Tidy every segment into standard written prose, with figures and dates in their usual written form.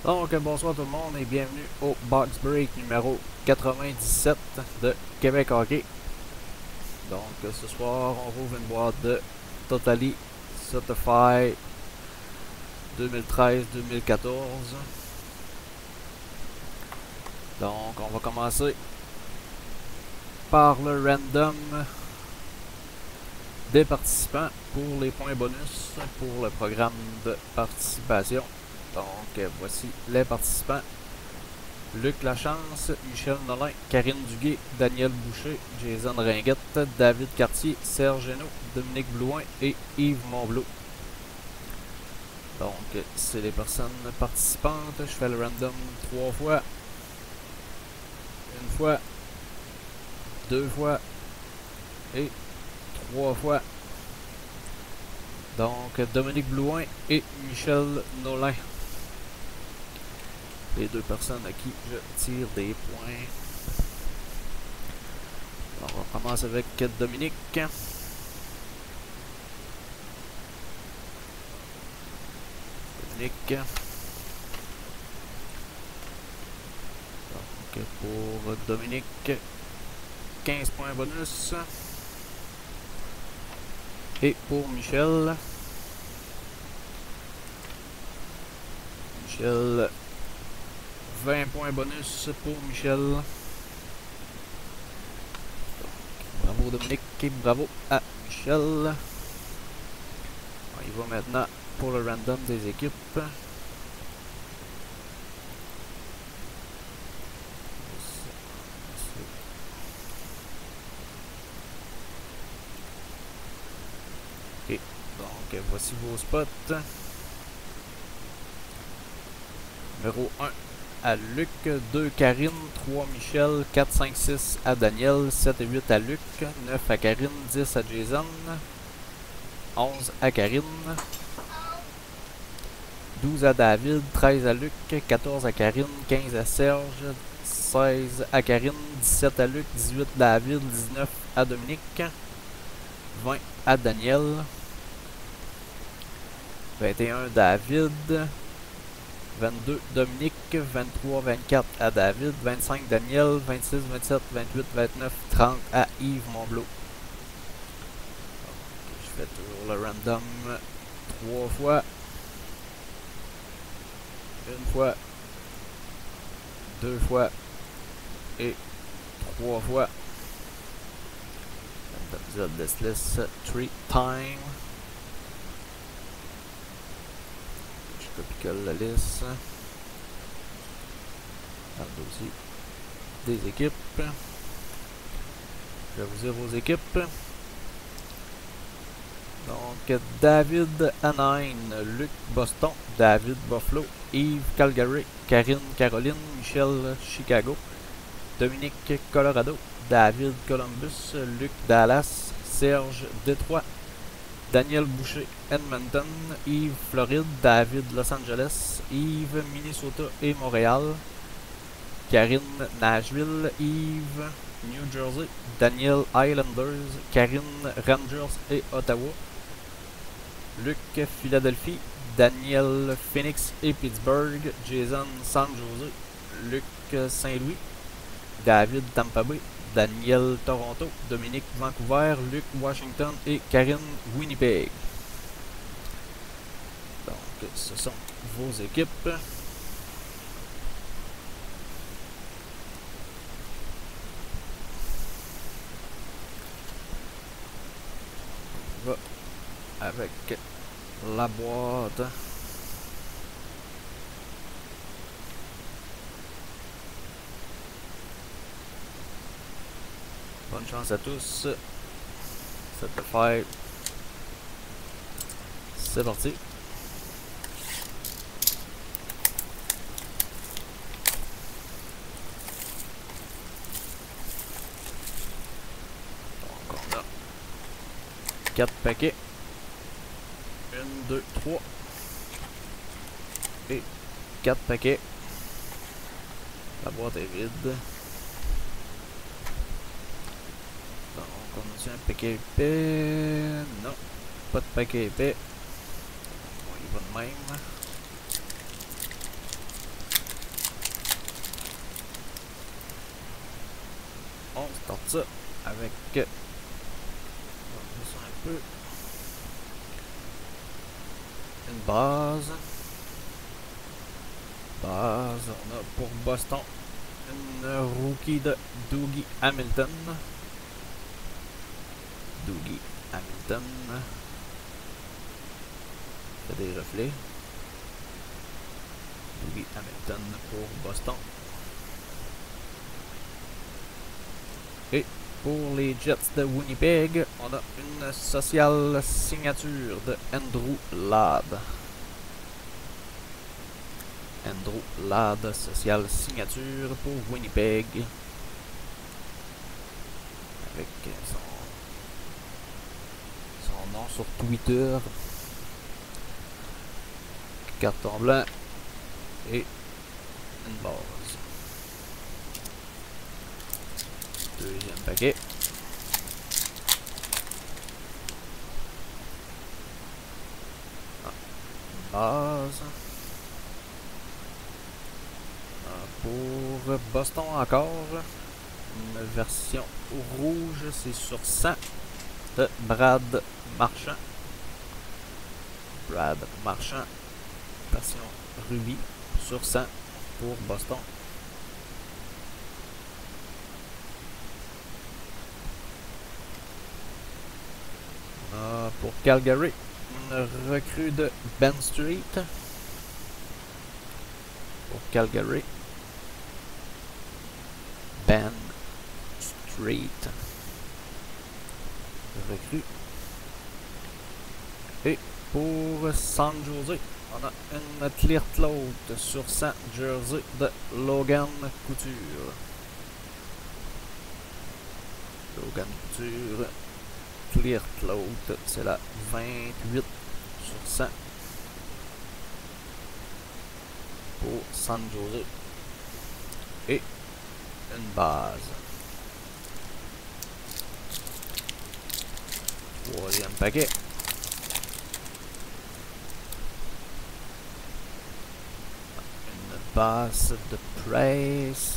Donc, bonsoir tout le monde et bienvenue au Box Break numéro 97 de Québec Hockey. Donc, ce soir, on rouvre une boîte de Totally Certified 2013-2014. Donc, on va commencer par le random des participants pour les points bonus pour le programme de participation. Donc, voici les participants. Luc Lachance, Michel Nolin, Karine Duguay, Daniel Boucher, Jason Ringuette, David Cartier, Serge Hainaut, Dominique Blouin et Yves Monblot. Donc, c'est les personnes participantes. Je fais le random 3 fois. Une fois. 2 fois. Et 3 fois. Donc, Dominique Blouin et Michel Nolin. Les deux personnes à qui je tire des points. Alors, on commence avec Dominique. Dominique. Donc, pour Dominique, 15 points bonus. Et pour Michel. Michel, 20 points bonus pour Michel. Bravo Dominique et bravo à Michel. On y va maintenant pour le random des équipes. Et donc voici vos spots. Numéro 1 à Luc, 2 Karine, 3 Michel, 4, 5, 6 à Daniel, 7 et 8 à Luc, 9 à Karine, 10 à Jason, 11 à Karine, 12 à David, 13 à Luc, 14 à Karine, 15 à Serge, 16 à Karine, 17 à Luc, 18 à David, 19 à Dominique, 20 à Daniel, 21 David, 22 Dominique, 23, 24 à David, 25 Daniel, 26, 27, 28, 29, 30 à Yves Monblot. Je fais toujours le random 3 fois. Une fois, 2 fois et 3 fois. Random this list 3 times. Copie-colle la liste dans le dossier des équipes. Je vais vous dire vos équipes. Donc David Anaheim, Luc Boston, David Buffalo, Yves Calgary, Karine Caroline, Michel Chicago, Dominique Colorado, David Columbus, Luc Dallas, Serge Détroit, Daniel Boucher, Edmonton, Yves Floride, David Los Angeles, Yves Minnesota et Montréal, Karine Nashville, Yves New Jersey, Daniel Islanders, Karine Rangers et Ottawa, Luc Philadelphie, Daniel Phoenix et Pittsburgh, Jason San Jose, Luc Saint-Louis, David Tampa Bay, Daniel Toronto, Dominique Vancouver, Luc Washington et Karine Winnipeg. Donc, ce sont vos équipes. On va avec la boîte. Bonne chance à tous. Ça peut faire. C'est parti. Donc on a 4 paquets. 1, 2, 3. Et 4 paquets. La boîte est vide. Donc on a un paquet épais. Non, pas de paquet épais. On y va de même. ça avec... On va faire ça un peu. Une base. On a pour Boston une rookie de Dougie Hamilton. Fait des reflets. Dougie Hamilton pour Boston. Et pour les Jets de Winnipeg, on a une sociale signature de Andrew Ladd. Sociale signature pour Winnipeg. Avec son nom sur Twitter. Carton blanc. Et une base. Deuxième paquet. Une base. Pour Boston encore, une version rouge, c'est sur 100 de Brad Marchand. Version rubis sur 100 pour Boston. Pour Calgary, une recrue de Ben Street. Pour Calgary. Ben Street. Recrue. Et pour San Jose, on a une clear cloth sur 100 jersey de Logan Couture. Clear cloth, c'est la 28 sur 100 pour San Jose. Et une base. Troisième paquet. Une base de Price.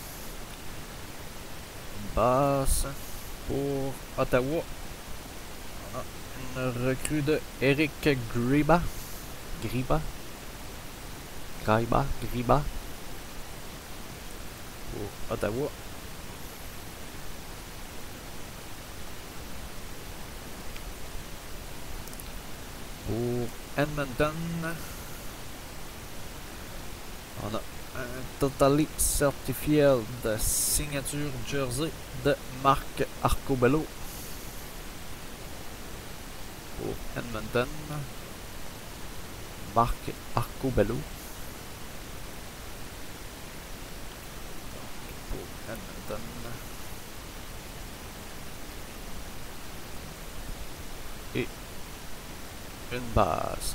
Une base pour Ottawa. On a une recrue de Eric Griba. Pour Ottawa. Pour Edmonton, on a un Totally Certified de signature jersey de Marc Arcobello. Pour Edmonton, Marc Arcobello. Edmonton. Et une base.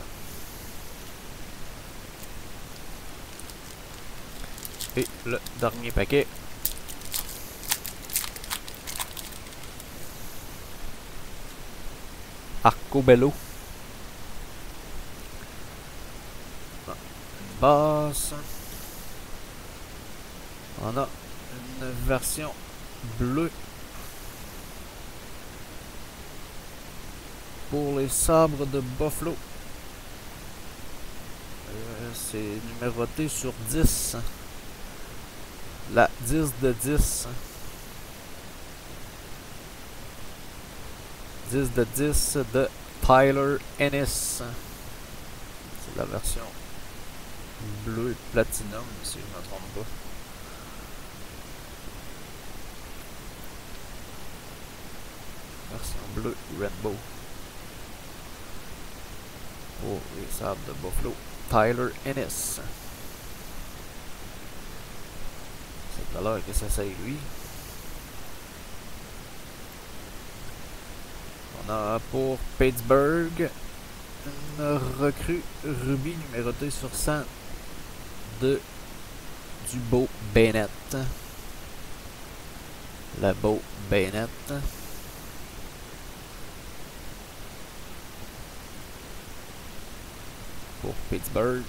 Et le dernier paquet. Arcobello. Une base. On a une version bleue pour les sabres de Buffalo. C'est numéroté sur 10. La 10 de 10. 10 de 10 de Tyler Ennis. C'est la version bleue platinum, si je ne me trompe pas. Version bleue Rainbow. Pour les sabres de Buffalo. Tyler Ennis. C'est alors que ça c'est lui. On a pour Pittsburgh une recrue rubis numérotée sur 100 de du Beau Bennett. La Beau Bennett. Pour Pittsburgh.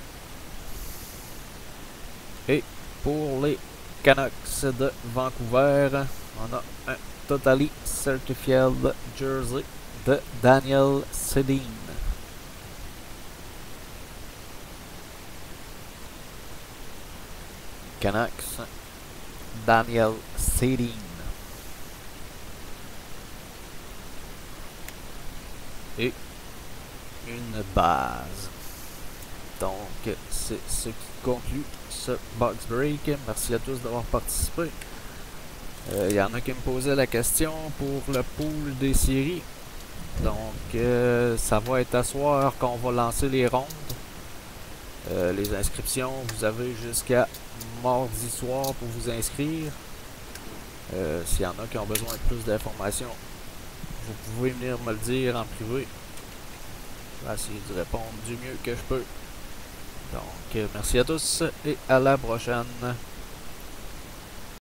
Et pour les Canucks de Vancouver, on a un Totally Certified Jersey de Daniel Sedin. Canucks, Daniel Sedin. Et une base. Donc, c'est ce qui conclut ce box break. Merci à tous d'avoir participé. Il y en a qui me posaient la question pour le pool des séries. Donc, ça va être à soir qu'on va lancer les rondes. Les inscriptions, vous avez jusqu'à mardi soir pour vous inscrire. S'il y en a qui ont besoin de plus d'informations, vous pouvez venir me le dire en privé. Je vais essayer de répondre du mieux que je peux. Donc, merci à tous et à la prochaine.